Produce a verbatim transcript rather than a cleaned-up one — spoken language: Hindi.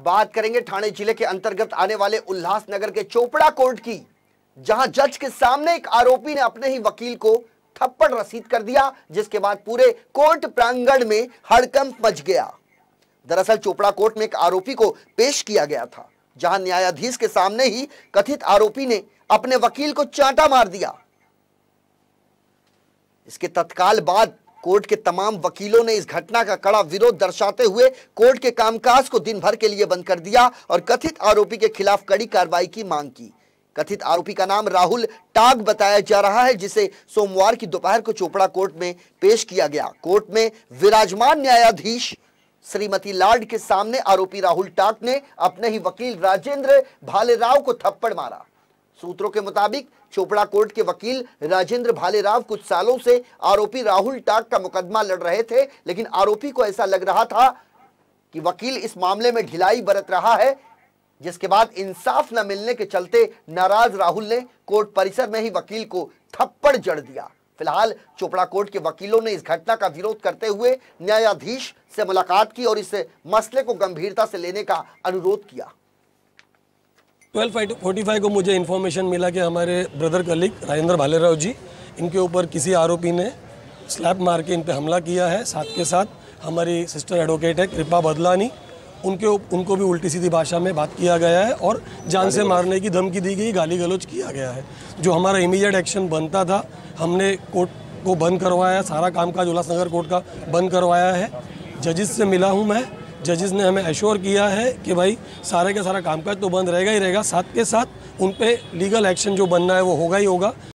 बात करेंगे ठाणे जिले के अंतर्गत आने वाले उल्लासनगर के चोपड़ा कोर्ट की, जहां जज के सामने एक आरोपी ने अपने ही वकील को थप्पड़ रसीद कर दिया, जिसके बाद पूरे कोर्ट प्रांगण में हड़कंप मच गया। दरअसल चोपड़ा कोर्ट में एक आरोपी को पेश किया गया था, जहां न्यायाधीश के सामने ही कथित आरोपी ने अपने वकील को चांटा मार दिया। इसके तत्काल बाद कोर्ट के तमाम वकीलों ने इस घटना का कड़ा विरोध दर्शाते हुए कोर्ट के कामकाज को दिन भर के लिए बंद कर दिया और कथित आरोपी के खिलाफ कड़ी कार्रवाई की मांग की। कथित आरोपी का नाम राहुल टाग बताया जा रहा है, जिसे सोमवार की दोपहर को चोपड़ा कोर्ट में पेश किया गया। कोर्ट में विराजमान न्यायाधीश श्रीमती लाड के सामने आरोपी राहुल टाग ने अपने ही वकील राजेंद्र भालेराव को थप्पड़ मारा। सूत्रों के मुताबिक चोपड़ा कोर्ट के वकील राजेंद्र भालेराव कुछ सालों से आरोपी राहुल टाग का मुकदमा लड़ रहे थे, लेकिन आरोपी को ऐसा लग रहा था कि वकील इस मामले में ढिलाई बरत रहा है, जिसके बाद इंसाफ न मिलने के चलते नाराज राहुल ने कोर्ट परिसर में ही वकील को थप्पड़ जड़ दिया। फिलहाल चोपड़ा कोर्ट के वकीलों ने इस घटना का विरोध करते हुए न्यायाधीश से मुलाकात की और इस मसले को गंभीरता से लेने का अनुरोध किया। ट्वेल्व फोर्टी फाइव को मुझे इन्फॉर्मेशन मिला कि हमारे ब्रदर कलीग राजेंद्र भालेराव जी, इनके ऊपर किसी आरोपी ने स्लैप मार के इन पे हमला किया है। साथ के साथ हमारी सिस्टर एडवोकेट है कृपा बदलानी, उनके उनको भी उल्टी सीधी भाषा में बात किया गया है और जान से मारने की धमकी दी गई, गाली गलौज किया गया है। जो हमारा इमीडिएट एक्शन बनता था, हमने कोर्ट को बंद करवाया, सारा कामकाज उल्लासनगर कोर्ट का बंद करवाया है। जजिस से मिला हूँ मैं, जजिस ने हमें एश्योर किया है कि भाई सारे का सारा कामकाज तो बंद रहेगा ही रहेगा, साथ के साथ उन पे लीगल एक्शन जो बनना है वो होगा ही होगा।